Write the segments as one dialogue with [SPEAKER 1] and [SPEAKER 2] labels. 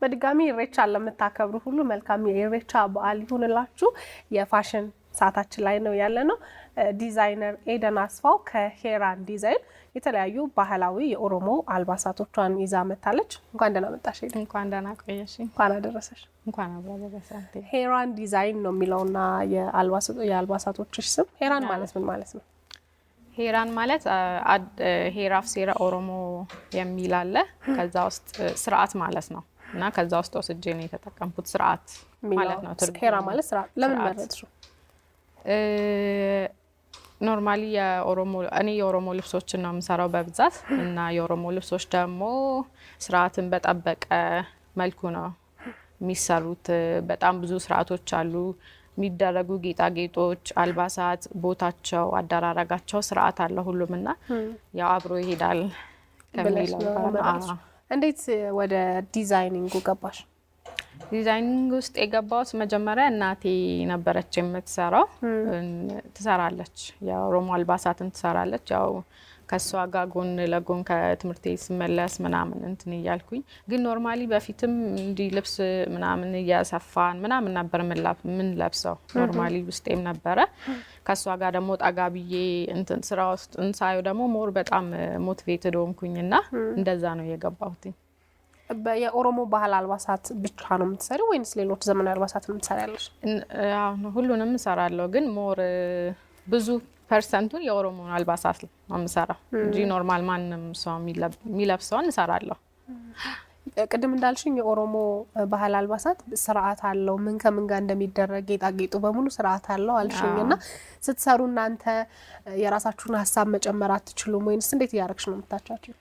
[SPEAKER 1] በድጋሚ ኢሬቻ ለምታከብሩ ሁሉ መልካም የኢሬቻ በዓል ይሁንላችሁ የፋሽን ሰዓታችን ላይ ነው ያለነው ዲዛይነር ኤደን አስፋው ከሄራን ዲዛይን የተለያዩ ባህላዊ የኦሮሞ አልባሳቶቿን ይዛ መጣለች እንኳን ደህና መጣሽ
[SPEAKER 2] እንኳን ደህና ቆየሽ
[SPEAKER 1] እንኳን አደረሰሽ
[SPEAKER 2] እንኳን አደረሰሽ
[SPEAKER 1] ሄራን ዲዛይን ነው የሚለውና የአልባሳቶችሽ ስም ሄራን ማለት ምን ማለት ነው
[SPEAKER 2] ሄራን ማለት ሄራፍ ሴራ ኦሮሞ የሚል አለ ከዛ ውስጥ ስርዓት ማለት ነው እና ከዛ ውስጥ ወስጄ ነው የተጠቀምኩት ስርዓት ማለት ነው
[SPEAKER 1] ሄራ ማለት ስርዓት ለምን መረጥሽው
[SPEAKER 2] ኖርማሊ የኦሮሞ ልብሶችን ነው የምሰራው በብዛት እና የኦሮሞ ልብሶች ደግሞ ስርዓትን በጠበቀ መልኩ ነው የሚሰሩት በጣም ብዙ ስርዓቶች አሉ የሚደረጉ ጌጣጌጦች አልባሳት ቦታቸው አደራረጋቸው ስርዓት አለ ሁሉምና ያው አብሮ ይሄዳል ከሚለው
[SPEAKER 1] እንዴት ወደ ዲዛይኒንጉ ገባሽ
[SPEAKER 2] ዲዛይኒንግ ውስጥ የገባሁት መጀመሪያ እናቴ ነበረች የምትሰራው ትሰራለች የኦሮሞ አልባሳትን ትሰራለች ያው ከሷ ጋር ጎን ለጎን ከትምርቴ ስመለስ ምናምን እንትን ይያልኩኝ ግን ኖርማሊ በፊትም እንዲ ልብስ ምናምን ያሰፋን ምናምን ነበር ምን ለብሰው ኖርማሊ ውስጤም ነበረ ከሷ ጋር ደግሞ ጣጋብዬ እንትን ስራ ውስጥ እንሳዩ ደግሞ ሞር በጣም ሞቲቬትድ ሆንኩኝና እንደዛ ነው የገባሁት
[SPEAKER 1] በየኦሮሞ ባህል አልባሳት ብቻ ነው የምትሰሪው ወይስ ሌሎች ዘመናዊ አልባሳትም ትሰሪያለሽ
[SPEAKER 2] ሁሉንም እሰራለሁ ግን ሞር ብዙ ፐርሰንቱን የኦሮሞ አልባሳት ነው የምሰራው እንጂ ኖርማል ማንንም ሰው የሚለብሰውን እሰራለሁ
[SPEAKER 1] ቀደም እንዳልሽኝ የኦሮሞ ባህል አልባሳት ስርዓት አለው ምን ከምን ጋር እንደሚደረግ ጌጣጌጡ በሙሉ ስርዓት አለው አልሽኝና ስትሰሩ እናንተ የራሳችሁን ሐሳብ መጨመር አትችሉም ወይስ እንዴት ያረክሽ ነው የምታቻችሁ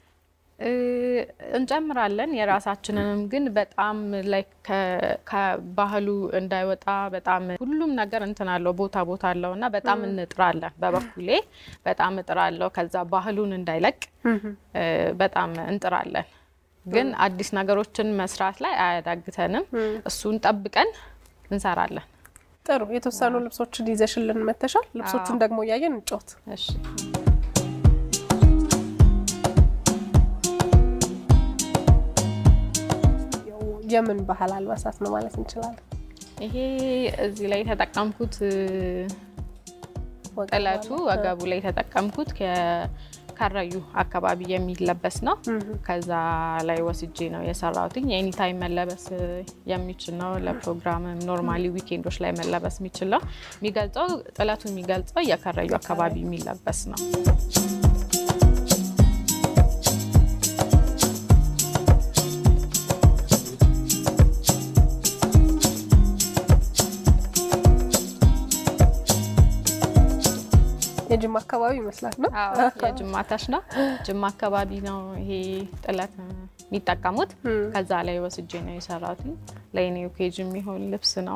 [SPEAKER 1] እንጨምራለን የራሳችንንም ግን በጣም ላይክ ከባህሉ እንዳይወጣ በጣም ሁሉም ነገር እንተናለው ቦታ አለውና በጣም እንጥራለን በበኩሌ በጣም እጥራለሁ ከዛ ባህሉን እንዳይለቅ በጣም እንጥራለን ግን አዲስ ነገሮችን መስራት ላይ አያዳግተንም እሱን ጠብቀን እንሰራለን ጥሩ የተወሰኑ ልብሶችን ይዘሽልን መተሻል ልብሶቹን ደግሞ ያየን እንጫወት
[SPEAKER 2] እሺ
[SPEAKER 1] የምን ባህል አልባሳት ነው ማለት እንችላለን
[SPEAKER 2] ይሄ እዚህ ላይ ተጠቀምኩት ወቀላቱ ወገቡ ላይ ተጠቀምኩት ከካራዩ አካባቢ የሚለበስ ነው ከዛ ላይ ወስጄ ነው የሰራሁት ኤኒ ታይም መለበስ የሚችል ነው ለፕሮግራም ኖርማሊ ዊኬንዶች ላይ መለበስ የሚችል ነው የሚገልጸው ጥለቱ የሚገልጸው የካራዩ አካባቢ የሚለበስ ነው
[SPEAKER 1] የጅማ አካባቢ ይመስላል ነው
[SPEAKER 2] የጅማ ታሽ ነው ጅማ አካባቢ ነው ይሄ ጥለት የሚጠቀሙት ከዛ ላይ ወስጄ ነው የሰራሁት ለኔ ኦኬጅ የሚሆን ልብስ ነው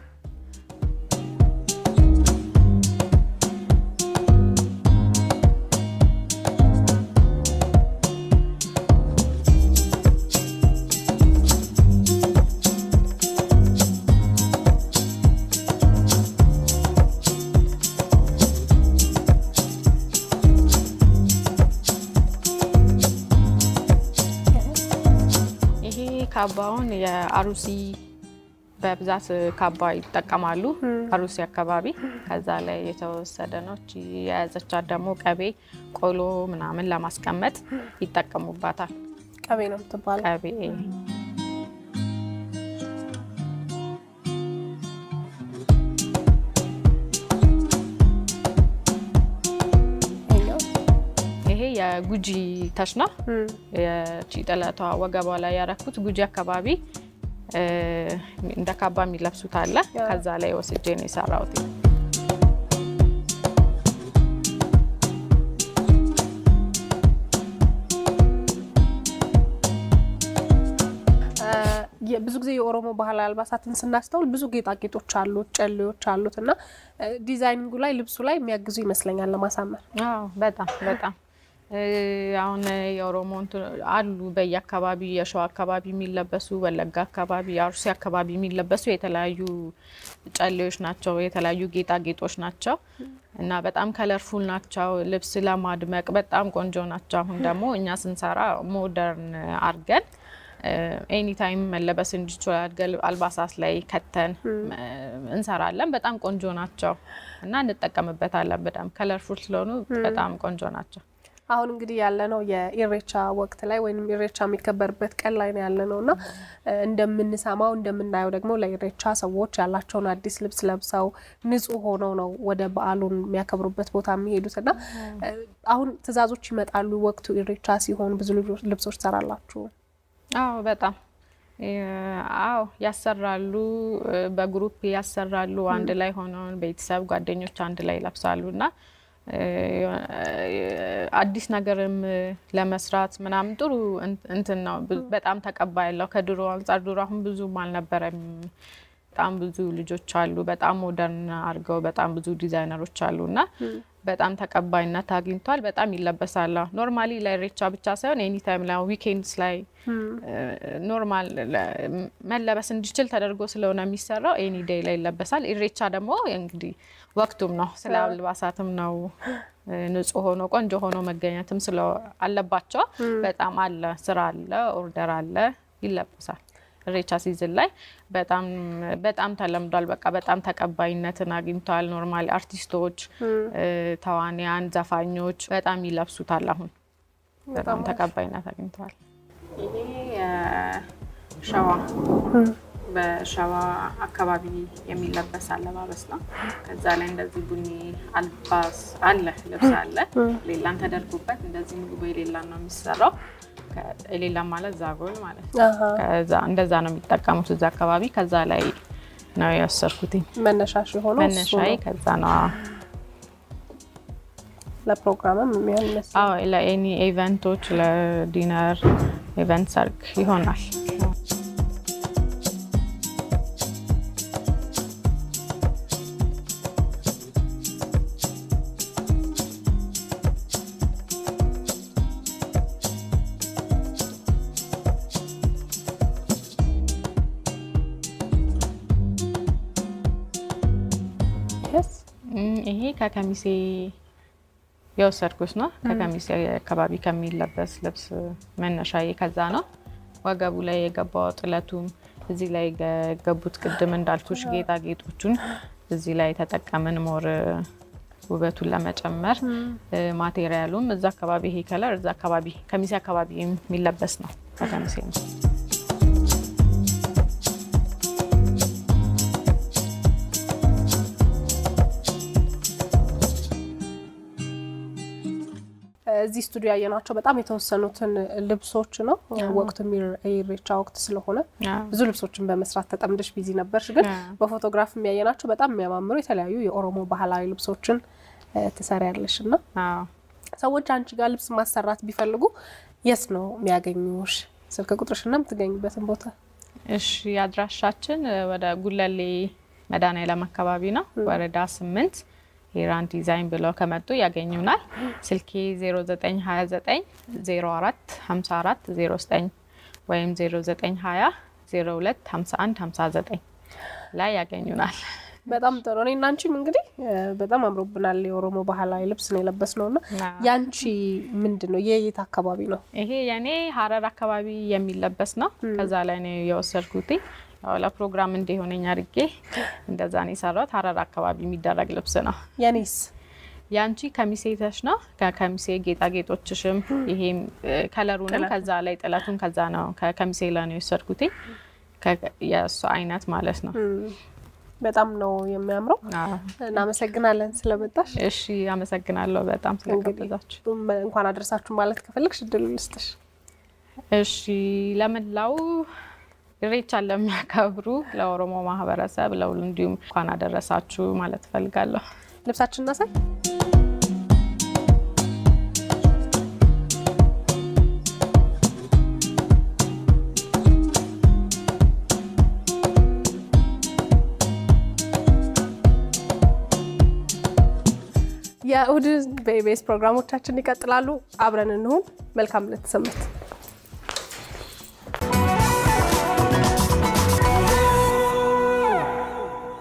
[SPEAKER 2] ካባውን የአሩሲ በብዛት ካባ ይተቀማሉ አሩሲ አካባቢ ከዛ ላይ የተወሰደ ነው የያዘቻ ደግሞ ቀቤ ቆሎ ምናምን ለማስቀመጥ ይተቀሙባታል
[SPEAKER 1] ቀቤ ነው ተባለ
[SPEAKER 2] ቀቤ የጉጂ ታሽና የቺጠላቷ ወገቧ ላይ ያረኩት ጉጂ አካባቢ እንደ ካባ የሚለብሱት አለ ከዛ ላይ ወስጄ ነው የሰራሁት
[SPEAKER 1] ብዙ ጊዜ የኦሮሞ ባህል አልባሳትን ስናስተውል ብዙ ጌጣጌጦች አሉ ጨሌዎች አሉትና ዲዛይኒንጉ ላይ ልብሱ ላይ የሚያግዙ ይመስለኛል ለማሳመር
[SPEAKER 2] በጣም አሁን የኦሮሞ አሉ በየአካባቢ የሸዋ አካባቢ የሚለበሱ ወለጋ አካባቢ አርሲ አካባቢ የሚለበሱ የተለያዩ ጨሌዎች ናቸው የተለያዩ ጌጣጌጦች ናቸው እና በጣም ከለርፉል ናቸው ልብስ ለማድመቅ በጣም ቆንጆ ናቸው አሁን ደግሞ እኛ ስንሰራ ሞደርን አርገን
[SPEAKER 1] ኤኒ ታይም መለበስ እንዲችላል አልባሳት ላይ ከተን እንሰራለን በጣም ቆንጆ ናቸው እና እንጠቀምበታለን በጣም ከለርፉል ስለሆኑ በጣም ቆንጆ ናቸው
[SPEAKER 3] አሁን እንግዲህ ያለነው የኢሬቻ ወቅት ላይ ወይንም ኢሬቻ የሚከበርበት ቀን ላይ ነው ያለነውና እንደምንሰማው እንደምናየው ደግሞ ለኢሬቻ ሰዎች ያላቸውን አዲስ ልብስ ለብሰው ንጹህ ሆነው ነው ወደ በዓሉን የሚያከብሩበት ቦታ የሚሄዱትና አሁን ትዛዞች ይመጣሉ ወቅቱ ኢሬቻ ሲሆን ብዙ ልብሶች ተራላችሁ
[SPEAKER 1] አዎ በጣም አዎ ያሰራሉ በግሩፕ ያሰራሉ አንድ ላይ ሆነው ቤተሰብ ጓደኞች አንድ ላይ ለብሳሉና አዲስ ነገርም ለመስራት ምናምን ጥሩ እንትን ነው በጣም ተቀባይለው ከድሮ አንፃር ድሮ አሁን ብዙ ማልነበረም በጣም ብዙ ልጆች አሉ በጣም ሞደርን አርገው በጣም ብዙ ዲዛይነሮች አሉና በጣም ተቀባይነት አግኝቷል በጣም ይለበሳል ኖርማሊ ለኢሬቻ ብቻ ሳይሆን ኤኒ ታይም ላይ ዊኬንድስ ላይ ኖርማል መለበስ እንዲችል ተደርጎ ስለሆነ የሚሰራው ኤኒ ዴይ ላይ ይለበሳል ኢሬቻ ደግሞ እንግዲህ ወቅቱም ነው ስለ አልባሳትም ነው ንጹህ ሆኖ ቆንጆ ሆኖ መገኘትም ስለ አለባቸው በጣም አለ ስራ አለ ኦርደር አለ ይለበሳል ኢሬቻ ሲዝን ላይ በጣም ተለምዷል በቃ በጣም ተቀባይነትን አግኝቷል ኖርማሊ አርቲስቶች ተዋንያን ዘፋኞች በጣም ይለብሱታል አሁን በጣም ተቀባይነት አግኝቷል ይሄ ሻዋ በሻዋ አካባቢ የሚለበስ አለባበስ ነው ከዛ ላይ እንደዚህ ቡኒ አልባስ አለ ልብስ አለ ሌላን ተደርጎበት እንደዚህ ሙሉ በሌላ ነው የሚሰራው ከሌላ ማለት ዛጎል ማለት ከዛ እንደዛ ነው የሚጠቀሙት እዛ አካባቢ ከዛ ላይ ነው ያሰርኩትኝ
[SPEAKER 3] መነሻሽ ሆኖ
[SPEAKER 1] መነሻይ ከዛ ነው
[SPEAKER 3] ለፕሮግራምም የሚያነስ
[SPEAKER 1] አዎ ለኤኒ ኢቨንቶች ለዲነር ኢቨንት ሰርግ ይሆናል ይሄ ከከሚሴ የወሰድኩት ነው ከከሚሴ አካባቢ ከሚለበስ ልብስ መነሻዬ ከዛ ነው ወገቡ ላይ የገባው ጥለቱም እዚህ ላይ ገቡት ቅድም እንዳልኩሽ ጌጣጌጦቹን እዚህ ላይ ተጠቀመን ሞር ውበቱን ለመጨመር ማቴሪያሉም እዛ አካባቢ ይሄ ከለር እዛ አካባቢ ከሚሴ አካባቢ የሚለበስ ነው ከከሚሴ ነው
[SPEAKER 3] እዚህ ስቱዲዮ ያየናቸው በጣም የተወሰኑትን ልብሶች ነው ወቅቱ ኢሬቻ ወቅት ስለሆነ ብዙ ልብሶችን በመስራት ተጠምደሽ ቢዚ ነበርሽ ግን በፎቶግራፍ የሚያየናቸው በጣም የሚያማምሩ የተለያዩ የኦሮሞ ባህላዊ ልብሶችን ተሰራያለሽና ሰዎች አንቺ ጋር ልብስ ማሰራት ቢፈልጉ የስ ነው የሚያገኙሽ ስልክ ቁጥርሽና የምትገኙበትን ቦታ
[SPEAKER 1] እሺ አድራሻችን ወደ ጉለሌ መድኃኔዓለም አካባቢ ነው ወረዳ 8 ሄራን ዲዛይን ብለው ከመጡ ያገኙናል ስልኬ 0929 04 54 09 ወይም 0920 02 51 59 ላይ ያገኙናል
[SPEAKER 3] በጣም ጥሩ ነው እናንቺም እንግዲህ በጣም አምሮብናል የኦሮሞ ባህላዊ ልብስ ነው የለበስነውና ያንቺ ምንድነው የየት አካባቢ ነው
[SPEAKER 1] ይሄ የኔ ሐረር አካባቢ የሚለበስ ነው ከዛ ላይ ነው የወሰድኩት ያው ለፕሮግራም እንደሆነኛ አድርጌ እንደዛ ነው የሰራሁት ሐረር አካባቢ የሚደረግ ልብስ ነው
[SPEAKER 3] ያኔስ
[SPEAKER 1] ያንቺ ከሚሴ ተሽ ነው ከሚሴ ጌጣጌጦችሽም ይሄ ከለሩንም ከዛ ላይ ጥለቱን ከዛ ነው ከሚሴ ላይ ነው የወሰድኩት የሱ አይነት ማለት ነው
[SPEAKER 3] በጣም ነው የሚያምረው እና መሰግናለን ስለመጣሽ
[SPEAKER 1] እሺ አመሰግናለሁ በጣም ስለጋበዛችሁ
[SPEAKER 3] እንኳን አድርሳችሁ ማለት ከፈለግሽ ድል ልስጥሽ
[SPEAKER 1] እሺ ለመላው ኢሬቻ ለሚያከብሩ ለኦሮሞ ማህበረሰብ ለሁሉ እንዲሁም እንኳን አደረሳችሁ ማለት ፈልጋለሁ
[SPEAKER 3] ልብሳችን እናሳይ የእሁድን በኢቢኤስ ፕሮግራሞቻችን ይቀጥላሉ አብረን እንሁን መልካም ለተሰምት